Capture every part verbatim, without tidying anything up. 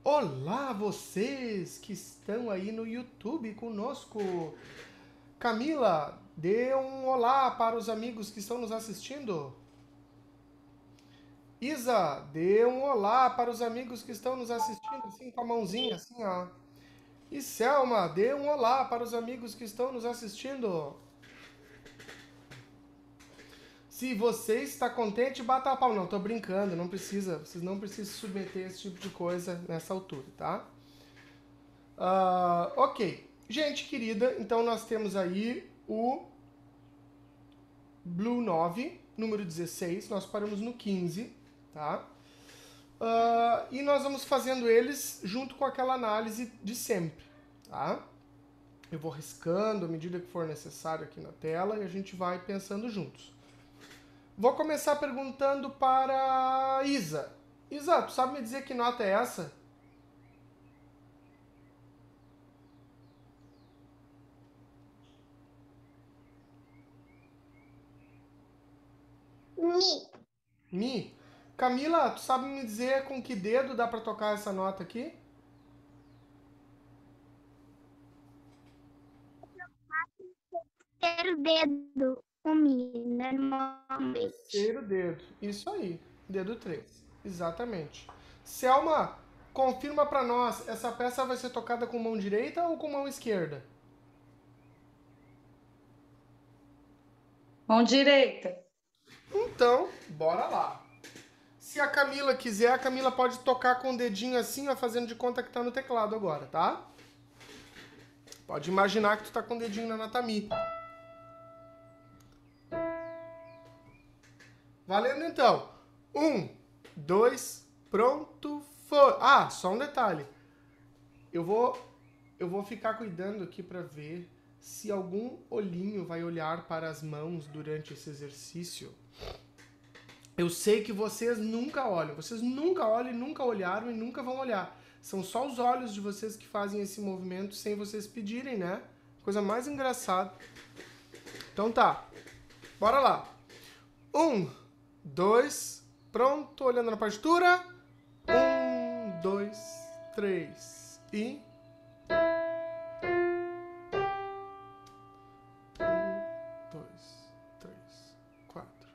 Olá, vocês que estão aí no YouTube conosco. Camila, dê um olá para os amigos que estão nos assistindo. Isa, dê um olá para os amigos que estão nos assistindo, assim, com a mãozinha, assim, ó. E Selma, dê um olá para os amigos que estão nos assistindo. Se você está contente, bata a palma. Não, tô brincando, não precisa, vocês não precisam se submeter a esse tipo de coisa nessa altura, tá? Ah, ok. Gente querida, então nós temos aí o Blue nove, número dezesseis. Nós paramos no quinze, tá? Ah, e nós vamos fazendo eles junto com aquela análise de sempre, tá? Eu vou riscando à medida que for necessário aqui na tela e a gente vai pensando juntos. Vou começar perguntando para Isa. Isa, tu sabe me dizer que nota é essa? Mi. Mi. Camila, tu sabe me dizer com que dedo dá para tocar essa nota aqui? Terceiro dedo. O Mi, normalmente. Terceiro dedo. Isso aí. Dedo três. Exatamente. Selma, confirma para nós, essa peça vai ser tocada com mão direita ou com mão esquerda? Mão direita. Então, bora lá. Se a Camila quiser, a Camila pode tocar com o dedinho assim, ó, fazendo de conta que tá no teclado agora, tá? Pode imaginar que tu tá com o dedinho na nota Mi. Valendo então. Um, dois, pronto, foi. Ah, só um detalhe. Eu vou, eu vou ficar cuidando aqui para ver se algum olhinho vai olhar para as mãos durante esse exercício. Eu sei que vocês nunca olham. Vocês nunca olham, nunca olharam e nunca vão olhar. São só os olhos de vocês que fazem esse movimento sem vocês pedirem, né? Coisa mais engraçada. Então tá. Bora lá. Um, dois, pronto. Olhando na partitura. Um, dois, três e... Um, dois, três, quatro.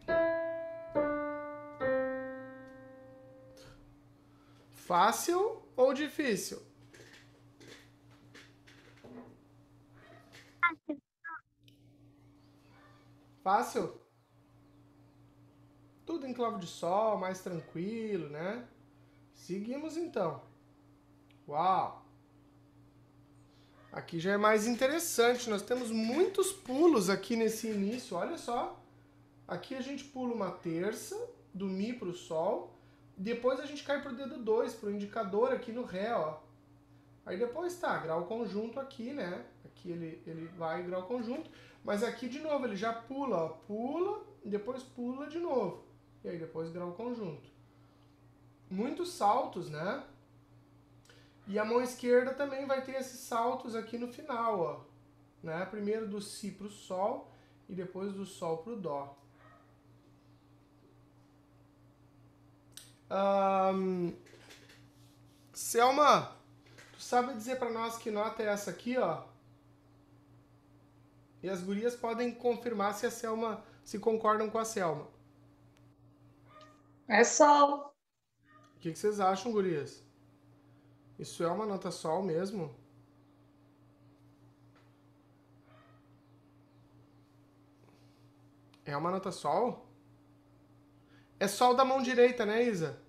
Fácil ou difícil? Fácil? Tudo em clave de sol, mais tranquilo, né? Seguimos então. Uau! Aqui já é mais interessante, nós temos muitos pulos aqui nesse início, olha só. Aqui a gente pula uma terça, do Mi para o Sol, depois a gente cai para o dedo dois, para o indicador aqui no Ré, ó. Aí depois tá, grau conjunto aqui, né? Aqui ele, ele vai grau conjunto, mas aqui de novo ele já pula, ó, pula, depois pula de novo. E aí depois grau conjunto. Muitos saltos, né? E a mão esquerda também vai ter esses saltos aqui no final, ó. Né? Primeiro do Si para o Sol e depois do Sol para o Dó. Um, Selma, tu sabe dizer para nós que nota é essa aqui, ó? E as gurias podem confirmar se a Selma, se concordam com a Selma. É Sol. O que, que vocês acham, gurias? Isso é uma nota Sol mesmo? É uma nota Sol? É Sol da mão direita, né, Isa?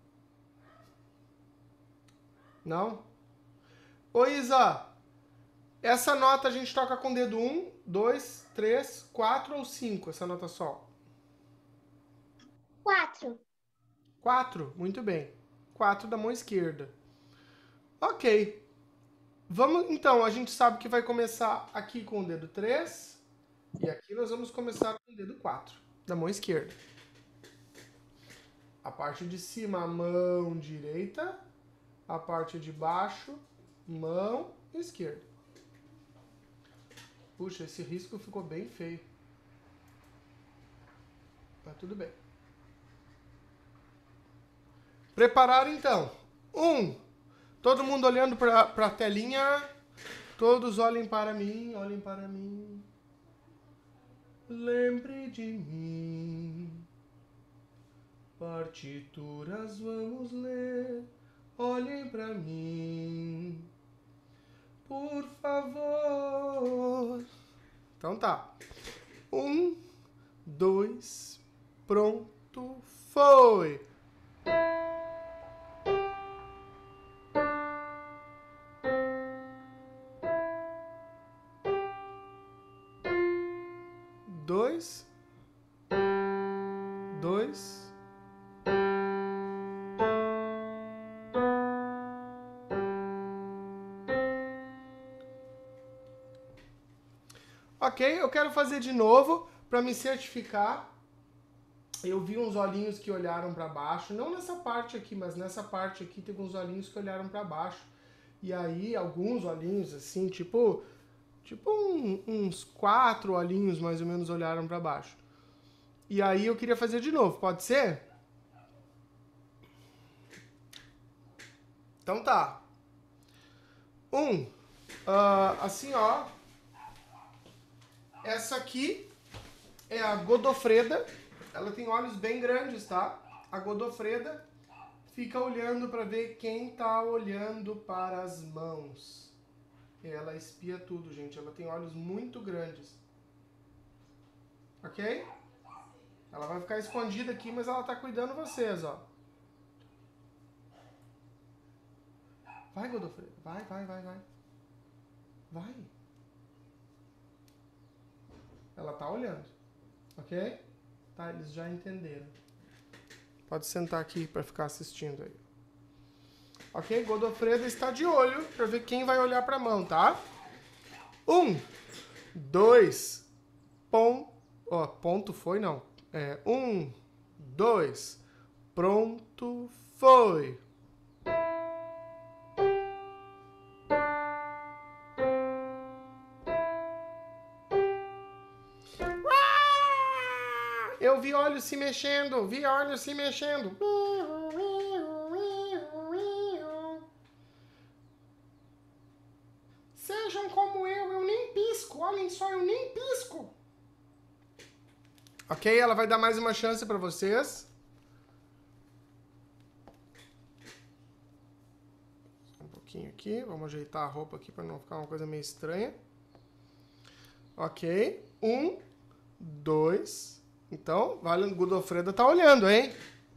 Não? Ô, Isa, essa nota a gente toca com o dedo um, dois, três, quatro ou cinco, essa nota Sol? Quatro. quatro, muito bem. quatro da mão esquerda. Ok. Vamos, então, a gente sabe que vai começar aqui com o dedo três e aqui nós vamos começar com o dedo quatro da mão esquerda. A parte de cima, a mão direita, a parte de baixo, mão esquerda. Puxa, esse risco ficou bem feio. Mas tudo bem. Preparar então. Um, Todo mundo olhando pra, pra telinha. Todos olhem para mim, olhem para mim. Lembre de mim. Partituras vamos ler. Olhem para mim. Por favor. Então tá. Um, dois, pronto, foi. Dois, dois, ok, eu quero fazer de novo para me certificar. Eu vi uns olhinhos que olharam para baixo, não nessa parte aqui, mas nessa parte aqui teve uns olhinhos que olharam para baixo. E aí alguns olhinhos assim, tipo, tipo um, uns quatro olhinhos mais ou menos olharam para baixo. E aí eu queria fazer de novo, pode ser? Então tá. Um, uh, assim ó. Essa aqui é a Godofreda. Ela tem olhos bem grandes, tá? A Godofreda fica olhando para ver quem tá olhando para as mãos. Ela espia tudo, gente. Ela tem olhos muito grandes. Ok? Ela vai ficar escondida aqui, mas ela tá cuidando de vocês, ó. Vai, Godofreda. Vai, vai, vai, vai. Vai. Ela tá olhando. Ok? Tá, eles já entenderam. Pode sentar aqui para ficar assistindo aí. Ok? Godofreda está de olho para ver quem vai olhar para a mão, tá? Um, dois, pom, ó, ponto foi não. É, um, dois, pronto, foi. Eu vi olhos se mexendo, vi olhos se mexendo. Sejam como eu, eu nem pisco. Olhem só, eu nem pisco. Ok, ela vai dar mais uma chance para vocês. Um pouquinho aqui, vamos ajeitar a roupa aqui para não ficar uma coisa meio estranha. Ok, um, dois. Então, vale, Godofreda tá olhando, hein?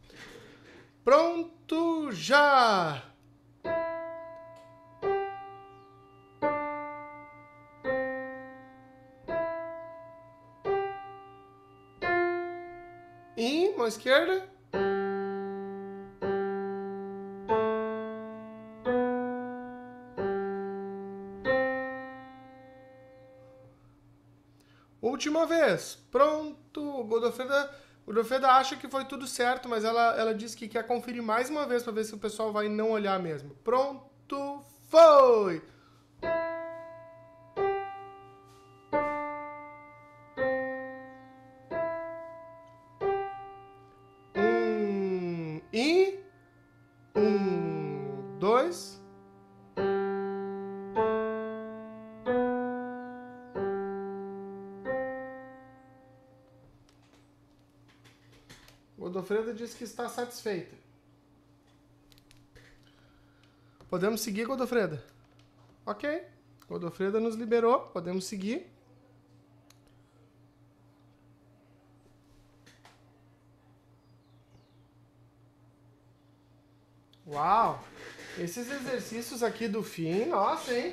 Pronto, já! E, mão esquerda. Última vez. Pronto. Godofreda, Godofreda acha que foi tudo certo, mas ela, ela disse que quer conferir mais uma vez para ver se o pessoal vai não olhar mesmo. Pronto, foi! Um e... Um, dois... Godofreda disse que está satisfeita. Podemos seguir, Godofreda? Ok. Godofreda nos liberou. Podemos seguir. Uau! Esses exercícios aqui do fim, nossa, hein?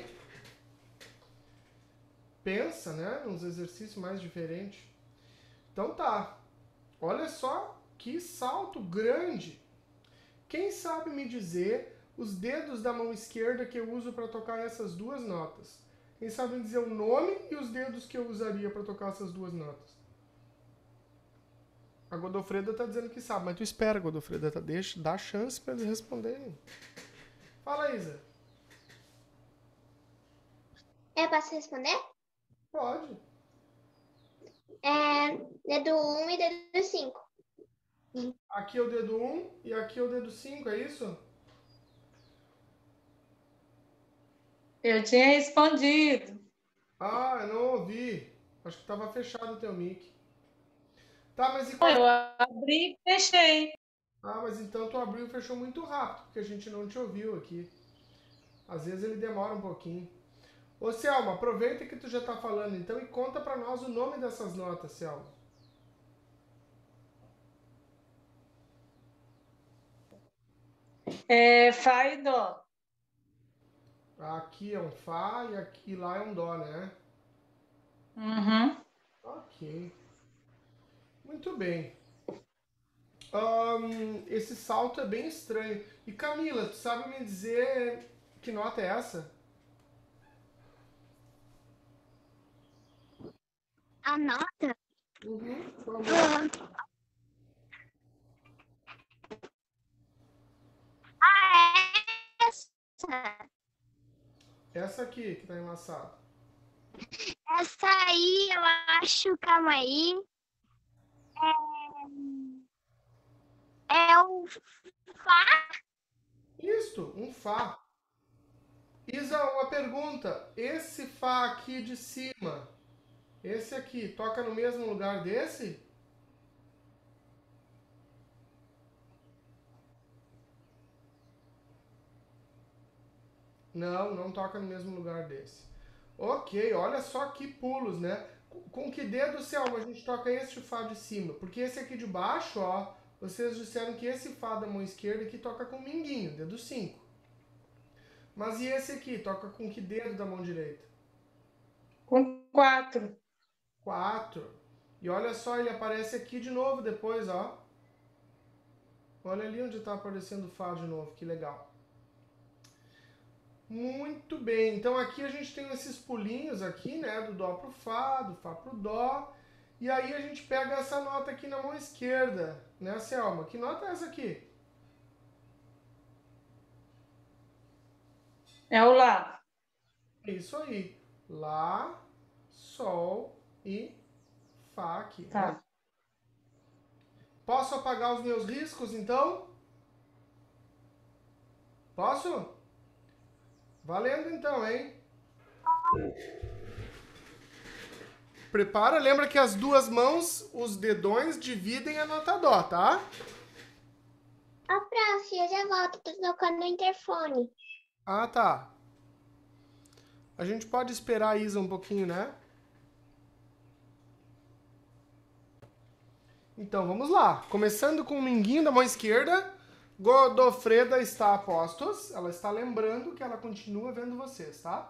Pensa, né? Uns exercícios mais diferentes. Então tá. Olha só que salto grande. Quem sabe me dizer os dedos da mão esquerda que eu uso para tocar essas duas notas? Quem sabe me dizer o nome e os dedos que eu usaria para tocar essas duas notas? A Godofreda tá dizendo que sabe, mas tu espera, Godofreda, tá? Deixa, dá chance para eles responderem. Fala, Isa. Eu posso responder? Pode. É dedo um e dedo cinco. Aqui é o dedo um e aqui é o dedo cinco, é isso? Eu tinha respondido. Ah, eu não ouvi. Acho que estava fechado o teu mic. Tá, mas e qual... Eu abri e fechei. Ah, mas então tu abriu e fechou muito rápido, porque a gente não te ouviu aqui. Às vezes ele demora um pouquinho. Ô, Selma, aproveita que tu já tá falando então e conta pra nós o nome dessas notas, Selma. É, Fá e Dó. Aqui é um Fá e aqui lá é um Dó, né? Uhum. Ok. Muito bem. Ahn, esse salto é bem estranho. E Camila, tu sabe me dizer que nota é essa? A nota? Uhum, por favor. Ah, essa. Essa aqui que tá enlaçada. Essa aí, eu acho, calma aí. É, é o Fá. Isto, um Fá. Isa, uma pergunta. Esse Fá aqui de cima, esse aqui, toca no mesmo lugar desse? Não, não toca no mesmo lugar desse. Ok, olha só que pulos, né? Com que dedo, Selma, a gente toca esse Fá de cima? Porque esse aqui de baixo, ó, vocês disseram que esse Fá da mão esquerda aqui toca com o minguinho, dedo cinco. Mas e esse aqui, toca com que dedo da mão direita? Com quatro. quatro. E olha só, ele aparece aqui de novo depois, ó. Olha ali onde está aparecendo o Fá de novo, que legal. Muito bem, então aqui a gente tem esses pulinhos aqui, né, do Dó pro Fá, do Fá pro Dó, e aí a gente pega essa nota aqui na mão esquerda, né, Selma? Que nota é essa aqui? É o Lá. Isso aí, Lá, Sol e Fá aqui, né? Tá. Posso apagar os meus riscos, então? Posso? Valendo então, hein? Prepara, lembra que as duas mãos, os dedões, dividem a nota Dó, tá? Ó, prof, eu já volto, tô tocando o interfone. Ah, tá. A gente pode esperar a Isa um pouquinho, né? Então, vamos lá. Começando com o minguinho da mão esquerda. Godofreda está a postos. Ela está lembrando que ela continua vendo vocês, tá?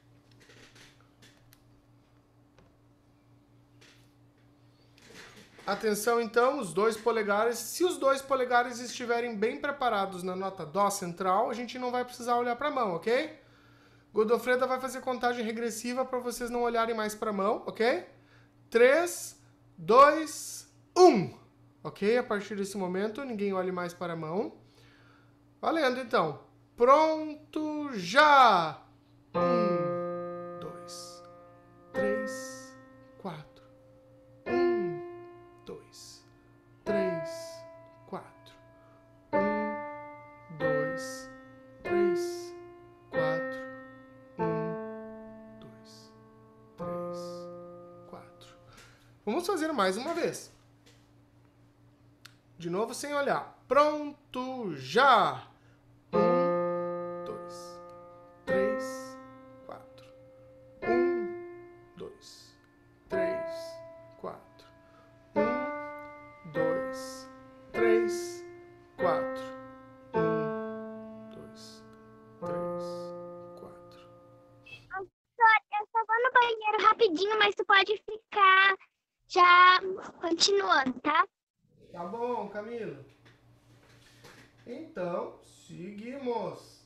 Atenção, então, os dois polegares. Se os dois polegares estiverem bem preparados na nota Dó central, a gente não vai precisar olhar para a mão, ok? Godofreda vai fazer contagem regressiva para vocês não olharem mais para a mão, ok? três, dois, um. Ok? A partir desse momento, ninguém olhe mais para a mão. Valendo, então. Pronto, já! Um, dois, três, quatro. Um, dois, três, quatro. Um, dois, três, quatro. Um, dois, três, quatro. Vamos fazer mais uma vez. De novo, sem olhar. Pronto, já! Um, dois, três, quatro. Um, dois, três, quatro. Um, dois, três, quatro. Um, dois, três, quatro. Eu só vou no banheiro rapidinho, mas tu pode ficar já continuando, tá? Tá bom, Camila. Então, seguimos.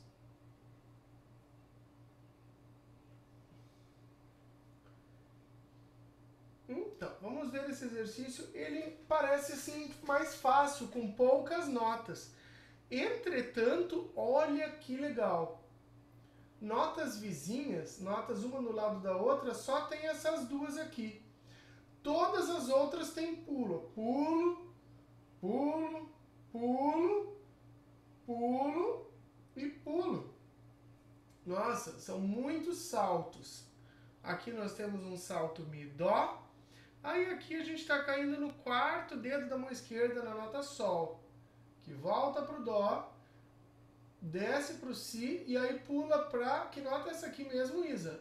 Então, vamos ver esse exercício. Ele parece assim mais fácil, com poucas notas. Entretanto, olha que legal. Notas vizinhas, notas uma no lado da outra, só tem essas duas aqui. Todas as outras têm pulo. Pulo, pulo, pulo, pulo e pulo. Nossa, são muitos saltos. Aqui nós temos um salto Mi, Dó. Aí aqui a gente está caindo no quarto dedo da mão esquerda na nota Sol. Que volta pro Dó, desce pro Si e aí pula pra... Que nota é essa aqui mesmo, Isa?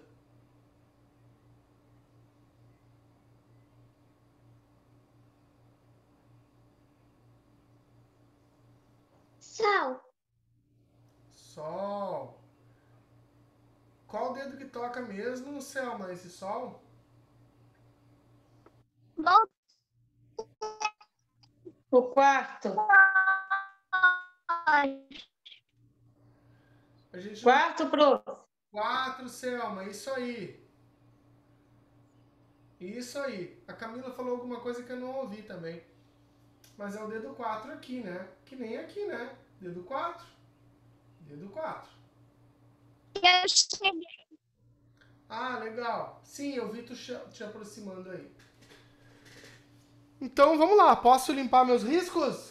Sol. Sol. Qual o dedo que toca mesmo no Selma, esse Sol? Volta. O quarto. A gente não... Quarto, prof. Quatro, Selma, isso aí. Isso aí. A Camila falou alguma coisa que eu não ouvi também. Mas é o dedo quatro aqui, né? Que nem aqui, né? Dedo quatro. Dedo quatro. Eu cheguei. Ah, legal. Sim, eu vi tu te aproximando aí. Então, vamos lá. Posso limpar meus riscos?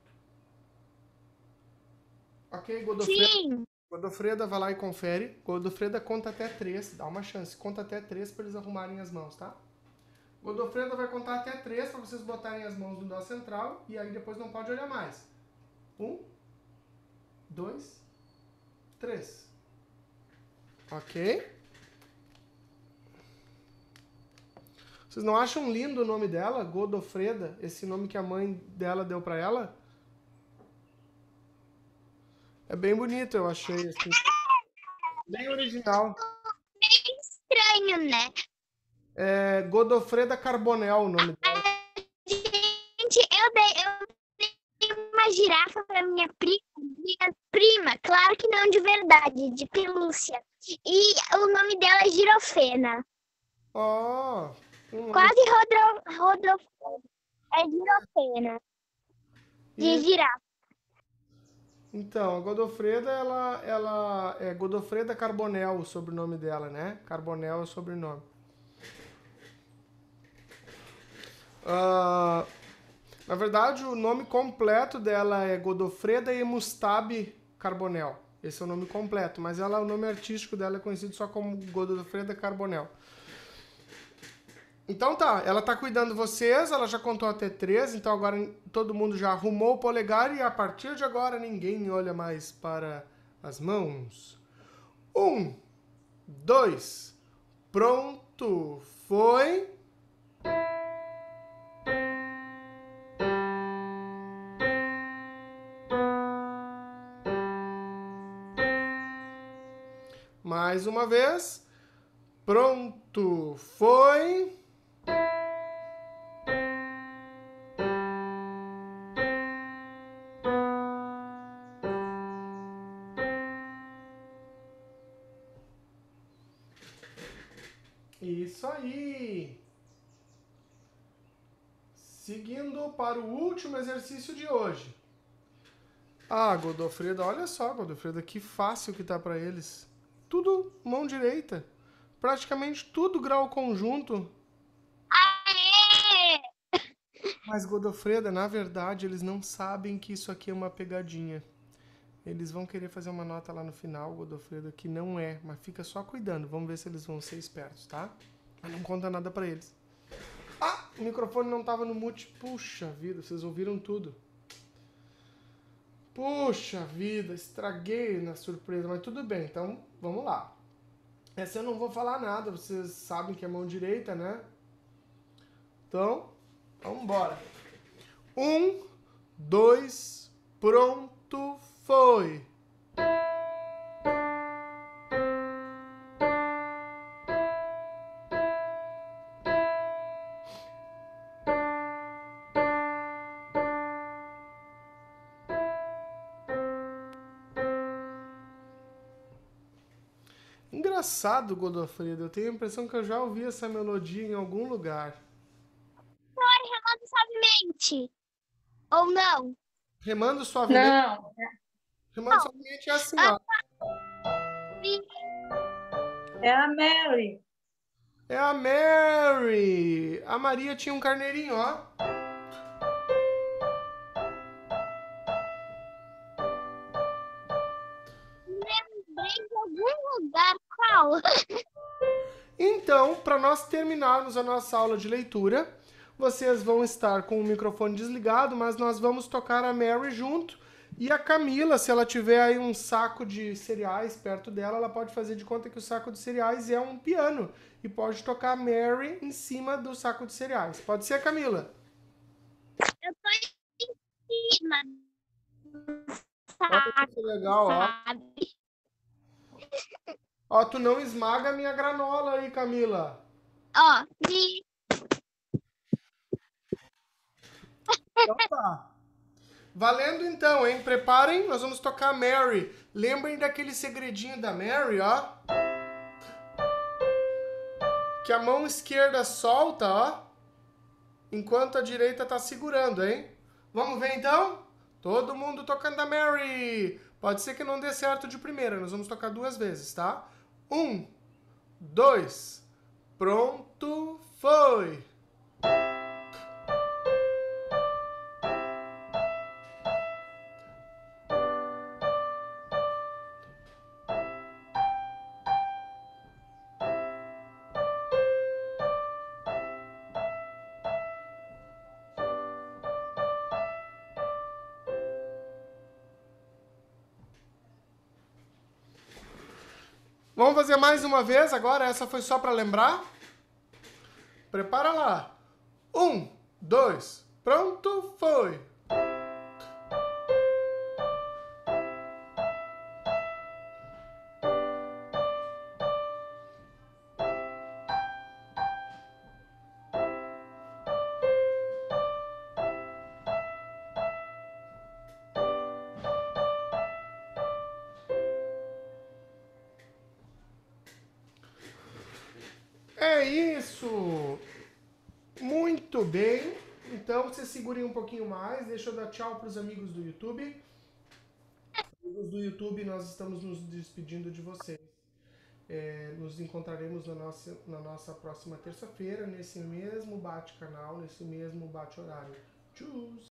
Ok, Godofreda. Sim. Godofreda vai lá e confere. Godofreda conta até três. Dá uma chance. Conta até três para eles arrumarem as mãos, tá? Godofreda vai contar até três para vocês botarem as mãos no Dó central. E aí depois não pode olhar mais. Um, dois, três. Ok? Vocês não acham lindo o nome dela? Godofreda? Esse nome que a mãe dela deu pra ela? É bem bonito, eu achei. Assim. Bem original. Bem estranho, né? É Godofreda Carbonel o nome dela. Gente, eu dei, eu dei uma girafa pra minha prima, minha prima, claro que não de verdade, de pelúcia. E o nome dela é Girofena. Ó. Oh, um Quase rodro, rodro, é Girofena. De e... girafa. Então, a Godofreda, ela, ela é Godofreda Carbonel o sobrenome dela, né? Carbonel é o sobrenome. Uh, na verdade, o nome completo dela é Godofreda Emustabi Carbonel. Esse é o nome completo, mas ela, o nome artístico dela é conhecido só como Godofreda Carbonel. Então tá, ela tá cuidando de vocês, ela já contou até três, então agora todo mundo já arrumou o polegar e a partir de agora ninguém olha mais para as mãos. Um, dois, pronto, foi... Mais uma vez. Pronto, foi. Isso aí. Seguindo para o último exercício de hoje. Ah, Godofreda, olha só, Godofreda, que fácil que tá para eles. Tudo mão direita. Praticamente tudo grau conjunto. Aê! Mas, Godofreda, na verdade, eles não sabem que isso aqui é uma pegadinha. Eles vão querer fazer uma nota lá no final, Godofreda, que não é, mas fica só cuidando. Vamos ver se eles vão ser espertos, tá? Mas não conta nada pra eles. Ah, o microfone não tava no mute. Puxa vida, vocês ouviram tudo. Puxa vida, estraguei na surpresa, mas tudo bem, então vamos lá. Essa eu não vou falar nada, vocês sabem que é mão direita, né? Então, vamos embora. Um, dois, pronto, foi. Engraçado, Godofreda. Eu tenho a impressão que eu já ouvi essa melodia em algum lugar. Remando suavemente. Ou não? Remando suavemente. Não. Remando Não. suavemente é assim, ó. É a Mary. É a Mary. A Maria tinha um carneirinho, ó. Lembrei de algum aula. Então, para nós terminarmos a nossa aula de leitura, vocês vão estar com o microfone desligado, mas nós vamos tocar a Mary junto. E a Camila, se ela tiver aí um saco de cereais perto dela, ela pode fazer de conta que o saco de cereais é um piano. E pode tocar Mary em cima do saco de cereais. Pode ser, Camila? Eu tô em cima. Olha que legal, ó. Sabe? Ó, tu não esmaga a minha granola aí, Camila. Ó, de... Então tá. Valendo então, hein? Preparem, nós vamos tocar Mary. Lembrem daquele segredinho da Mary, ó. Que a mão esquerda solta, ó. Enquanto a direita tá segurando, hein? Vamos ver então? Todo mundo tocando a Mary. Pode ser que não dê certo de primeira, nós vamos tocar duas vezes, tá? Um, dois, pronto, foi! Vamos fazer mais uma vez agora, essa foi só para lembrar? Prepara lá. Um, dois, pronto, foi! É isso! Muito bem. Então, vocês segurem um pouquinho mais. Deixa eu dar tchau para os amigos do YouTube. Amigos do YouTube, nós estamos nos despedindo de vocês. É, nos encontraremos na nossa, na nossa próxima terça-feira, nesse mesmo bate-canal, nesse mesmo bate-horário. Tchau!